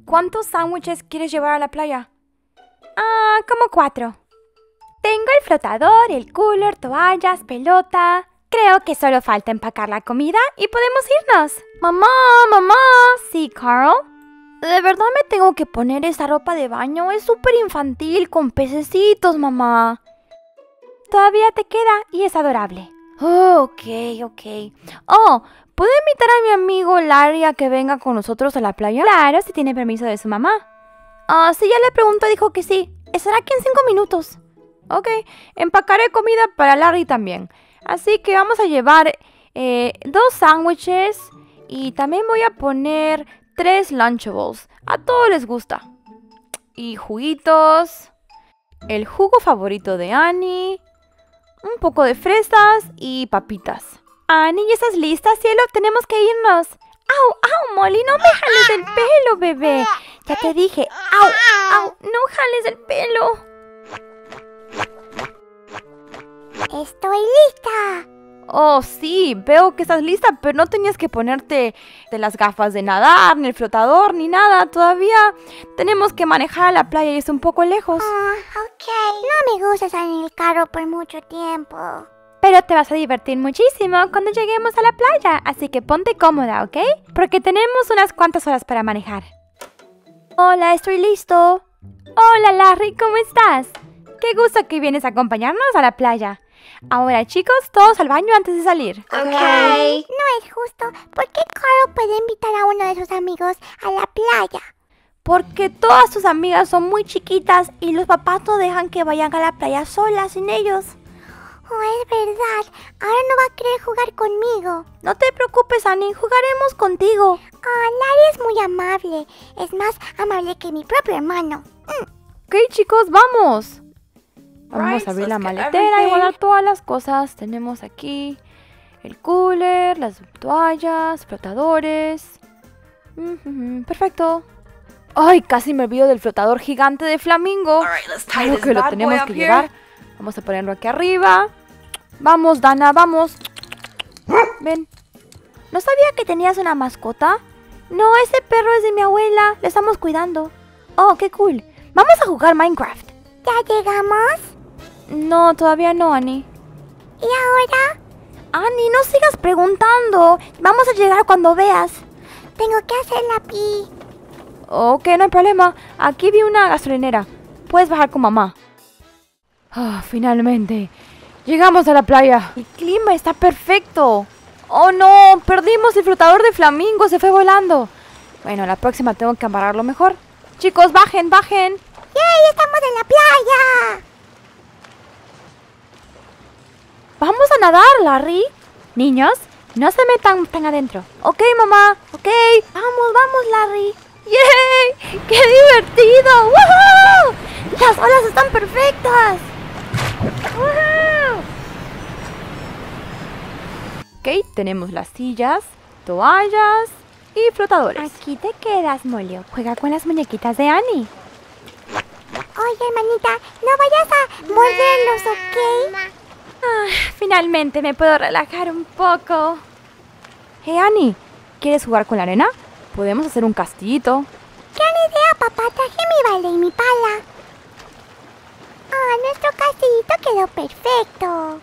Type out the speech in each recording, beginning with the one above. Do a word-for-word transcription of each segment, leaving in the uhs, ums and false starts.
¿Cuántos sándwiches quieres llevar a la playa? Ah, como cuatro. Tengo el flotador, el cooler, toallas, pelota. Creo que solo falta empacar la comida y podemos irnos. Mamá, mamá. Sí, Carl. De verdad me tengo que poner esa ropa de baño. Es súper infantil con pececitos, mamá. Todavía te queda y es adorable. Oh, ok, ok. Oh, ¿puedo invitar a mi amigo Larry a que venga con nosotros a la playa? Claro, si tiene permiso de su mamá. Ah, sí, ya le pregunto, dijo que sí. Estará aquí en cinco minutos. Ok, empacaré comida para Larry también. Así que vamos a llevar eh, dos sándwiches y también voy a poner tres Lunchables. A todos les gusta. Y juguitos. El jugo favorito de Annie. Un poco de fresas y papitas. Annie, ¿ya estás lista, cielo? Tenemos que irnos. ¡Au, au, Molly! ¡No me jales el pelo, bebé! Ya te dije. ¡Au, au! ¡No jales el pelo! ¡Estoy lista! Oh, sí, veo que estás lista, pero no tenías que ponerte de las gafas de nadar, ni el flotador, ni nada. Todavía tenemos que manejar a la playa y es un poco lejos. Oh, ok. No me gusta estar en el carro por mucho tiempo. Pero te vas a divertir muchísimo cuando lleguemos a la playa, así que ponte cómoda, ¿ok? Porque tenemos unas cuantas horas para manejar. Hola, estoy listo. Hola, Larry, ¿cómo estás? Qué gusto que vienes a acompañarnos a la playa. Ahora, chicos, todos al baño antes de salir. Ok. No es justo. ¿Por qué Carl puede invitar a uno de sus amigos a la playa? Porque todas sus amigas son muy chiquitas y los papás no dejan que vayan a la playa solas sin ellos. Oh, es verdad. Ahora no va a querer jugar conmigo. No te preocupes, Annie. Jugaremos contigo. Ah, Larry es muy amable. Es más amable que mi propio hermano. Mm. Ok, chicos, vamos. Vamos Right, a abrir so la let's get maletera y everything. guardar todas las cosas. Tenemos aquí el cooler, las toallas, flotadores. Mm-hmm, perfecto. Ay, casi me olvido del flotador gigante de flamingo. All right, let's tie Claro this que lo bad tenemos boy up que here. llevar. Vamos a ponerlo aquí arriba. Vamos, Dana, vamos. Ven. ¿No sabía que tenías una mascota? No, ese perro es de mi abuela. Le estamos cuidando. Oh, qué cool. Vamos a jugar Minecraft. ¿Ya llegamos? No, todavía no, Annie. ¿Y ahora? Annie, no sigas preguntando. Vamos a llegar cuando veas. Tengo que hacer la pi. Ok, no hay problema. Aquí vi una gasolinera. Puedes bajar con mamá. Ah, finalmente. Llegamos a la playa. El clima está perfecto. Oh, no. Perdimos el flotador de flamingo. Se fue volando. Bueno, la próxima tengo que amarrarlo mejor. Chicos, bajen, bajen. ¡Yay! ¡Estamos en la playa! Vamos a nadar, Larry. Niños, no se metan tan adentro. Ok, mamá. Ok. Vamos, vamos, Larry. ¡Yay! ¡Qué divertido! ¡Woohoo! Las olas están perfectas. ¡Woohoo! Ok, tenemos las sillas, toallas y flotadores. Aquí te quedas, Molly. Juega con las muñequitas de Annie. Oye, hermanita, no vayas a morderlos, ¿ok? Ah, finalmente me puedo relajar un poco. Hey, Annie, ¿quieres jugar con la arena? Podemos hacer un castillito. Gran idea, papá. Traje mi balde y mi pala. Ah, nuestro castillito quedó perfecto.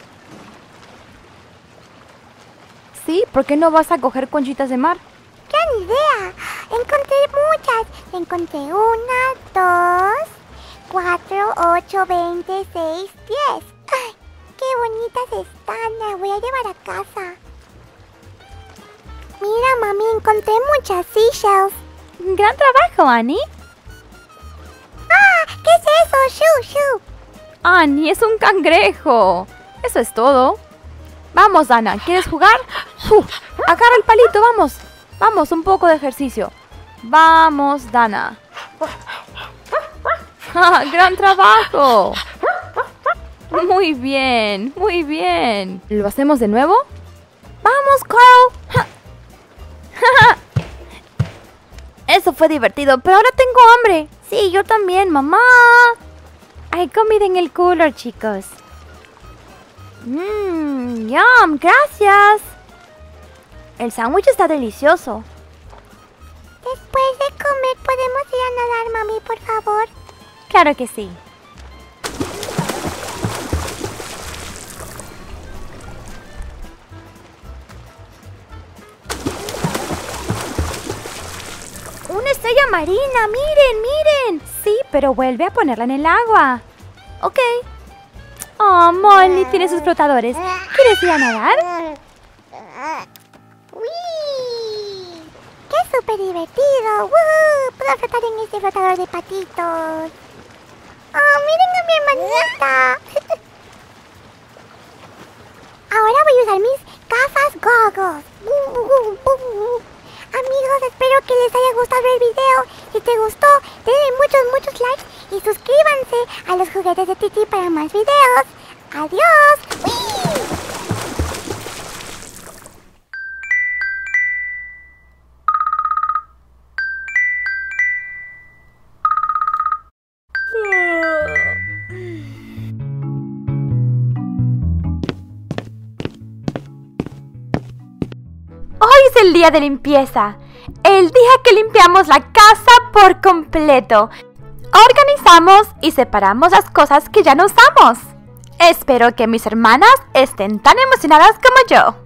Sí, ¿por qué no vas a coger conchitas de mar? Gran idea. Encontré muchas. Encontré una, dos, cuatro, ocho, veinte, seis, diez. ¡Ay, qué bonitas están! Las voy a llevar a casa. Mira, mami, encontré muchas seashells. Gran trabajo, Annie. ¡Ah! ¿Qué es eso? ¡Shoo, shoo! Annie, es un cangrejo. Eso es todo. Vamos, Dana, ¿quieres jugar? Uh, agarra el palito, vamos. Vamos, un poco de ejercicio. Vamos, Dana. ¡Ah, gran trabajo! Muy bien, muy bien. ¿Lo hacemos de nuevo? ¡Vamos, Carl! Eso fue divertido, pero ahora tengo hambre. Sí, yo también, mamá. Hay comida en el cooler, chicos. Mmm, yum, gracias. El sándwich está delicioso. Después de comer, ¿podemos ir Claro que sí. ¡Una estrella marina! ¡Miren, miren! Sí, pero vuelve a ponerla en el agua. Ok. Oh, Molly tiene sus flotadores. ¿Quieres ir a nadar? ¡Uy! ¡Qué súper divertido! ¡Woohoo! Puedo flotar en este flotador de patitos. ¡Oh, miren a mi hermanita! Ahora voy a usar mis gafas goggles. Uh, uh, uh, uh. Amigos, espero que les haya gustado el video. Si te gustó, denle muchos, muchos likes y suscríbanse a los juguetes de Titi para más videos. ¡Adiós! ¡Uy! Hoy es el día de limpieza, el día que limpiamos la casa por completo. Organizamos y separamos las cosas que ya no usamos. Espero que mis hermanas estén tan emocionadas como yo.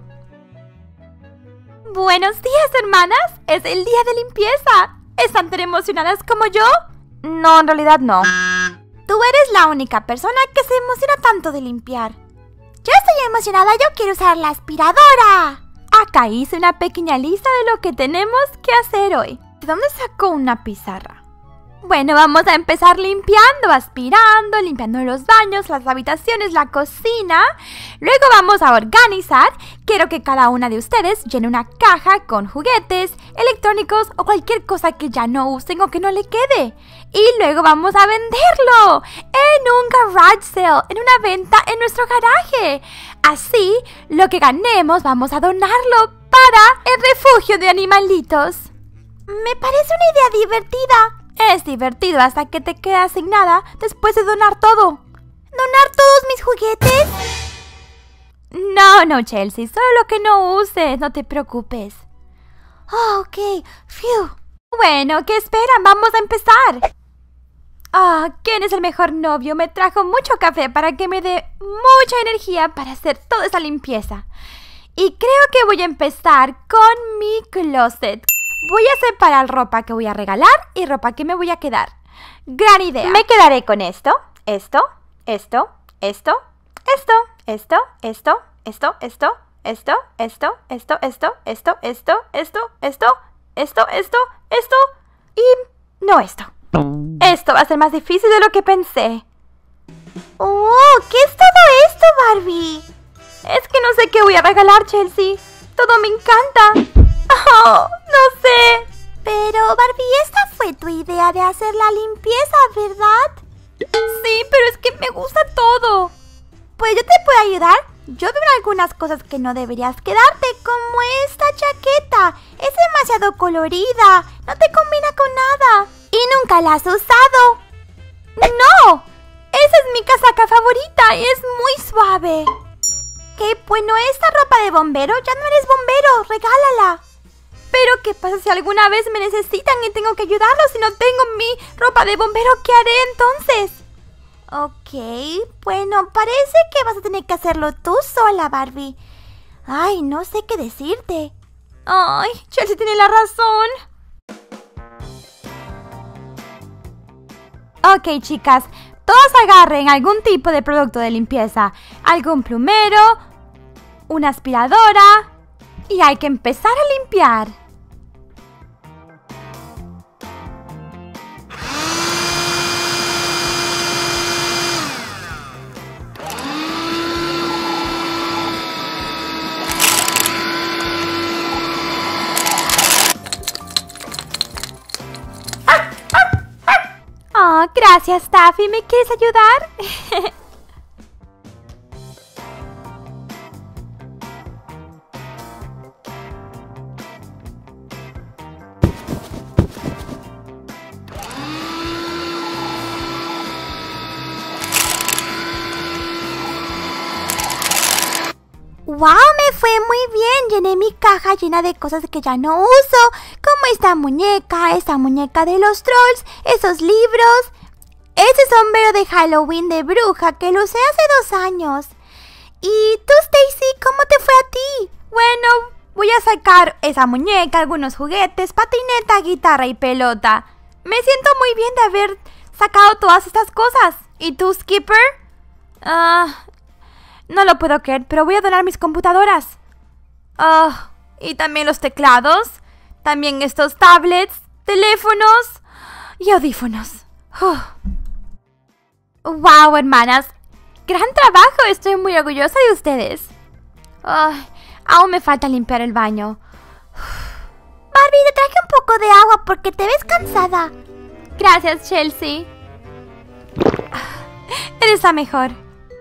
Buenos días, hermanas, es el día de limpieza. ¿Están tan emocionadas como yo? No, en realidad no. Tú eres la única persona que se emociona tanto de limpiar. Yo estoy emocionada, yo quiero usar la aspiradora. Acá hice una pequeña lista de lo que tenemos que hacer hoy. ¿De dónde sacó una pizarra? Bueno, vamos a empezar limpiando, aspirando, limpiando los baños, las habitaciones, la cocina. Luego vamos a organizar. Quiero que cada una de ustedes llene una caja con juguetes, electrónicos o cualquier cosa que ya no usen o que no le quede. Y luego vamos a venderlo en un garage sale, en una venta en nuestro garaje. Así, lo que ganemos vamos a donarlo para el refugio de animalitos. Me parece una idea divertida. Es divertido hasta que te quedas sin nada después de donar todo. ¿Donar todos mis juguetes? No, no, Chelsea, solo lo que no uses, no te preocupes. Oh, ok, phew. Bueno, ¿qué esperan? Vamos a empezar. Ah, oh, ¿quién es el mejor novio? Me trajo mucho café para que me dé mucha energía para hacer toda esa limpieza. Y creo que voy a empezar con mi closet. Voy a separar ropa que voy a regalar y ropa que me voy a quedar. Gran idea. Me quedaré con esto, esto, esto, esto, esto, esto, esto, esto, esto, esto, esto, esto, esto, esto, esto, esto, esto, esto, esto, esto y no esto. Esto va a ser más difícil de lo que pensé. ¡Oh! ¿Qué es todo esto, Barbie? Es que no sé qué voy a regalar, Chelsea. Todo me encanta. Oh, no sé. Pero, Barbie, esta fue tu idea de hacer la limpieza, ¿verdad? Sí, pero es que me gusta todo. Pues yo te puedo ayudar. Yo veo algunas cosas que no deberías quedarte, como esta chaqueta. Es demasiado colorida. No te combina con nada. Y nunca la has usado. ¡No! Esa es mi casaca favorita y es muy suave. ¿Qué? Bueno, esta ropa de bombero, ya no eres bombero. Regálala. Pero, ¿qué pasa si alguna vez me necesitan y tengo que ayudarlos si no tengo mi ropa de bombero? ¿Qué haré entonces? Ok, bueno, parece que vas a tener que hacerlo tú sola, Barbie. Ay, no sé qué decirte. Ay, Chelsea tiene la razón. Ok, chicas, todos agarren algún tipo de producto de limpieza. Algún plumero, una aspiradora y hay que empezar a limpiar. Oh, gracias, Taffy. ¿Me quieres ayudar? ¡Wow! Me fue muy bien. Llené mi caja llena de cosas que ya no uso, como esta muñeca, esta muñeca de los trolls, esos libros. Ese sombrero de Halloween de bruja que lo usé hace dos años. ¿Y tú, Stacy, cómo te fue a ti? Bueno, voy a sacar esa muñeca, algunos juguetes, patineta, guitarra y pelota. Me siento muy bien de haber sacado todas estas cosas. ¿Y tú, Skipper? Ah, no lo puedo creer, pero voy a donar mis computadoras. Ah, y también los teclados, también estos tablets, teléfonos y audífonos. Uh. Wow, hermanas, gran trabajo, estoy muy orgullosa de ustedes. Ay, aún me falta limpiar el baño. Barbie, te traje un poco de agua porque te ves cansada. Gracias, Chelsea. Eres la mejor.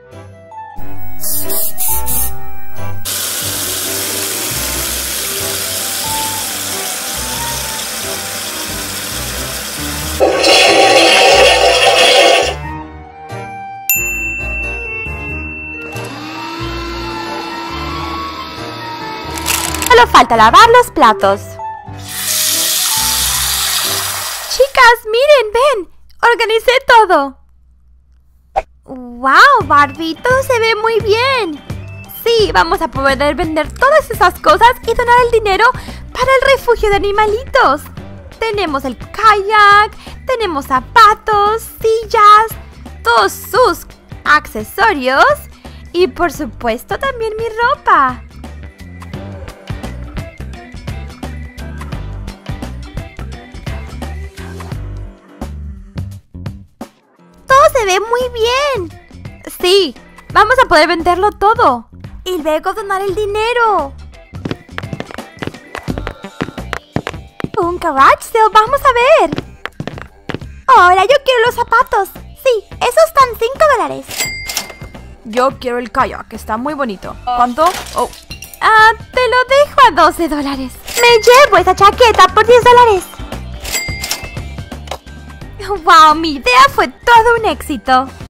Solo falta lavar los platos. Chicas, miren, ven. Organicé todo. Wow, Barbie, todo se ve muy bien. Sí, vamos a poder vender todas esas cosas y donar el dinero para el refugio de animalitos. Tenemos el kayak, tenemos zapatos, sillas, todos sus accesorios y por supuesto también mi ropa. Se ve muy bien. Sí, vamos a poder venderlo todo y luego donar el dinero. Un garage sale, vamos a ver. Ahora yo quiero los zapatos. Sí, esos están cinco dólares. Yo quiero el kayak, está muy bonito. ¿Cuánto? Oh. Ah, te lo dejo a doce dólares. Me llevo esa chaqueta por diez dólares. ¡Wow! Mi idea fue todo un éxito.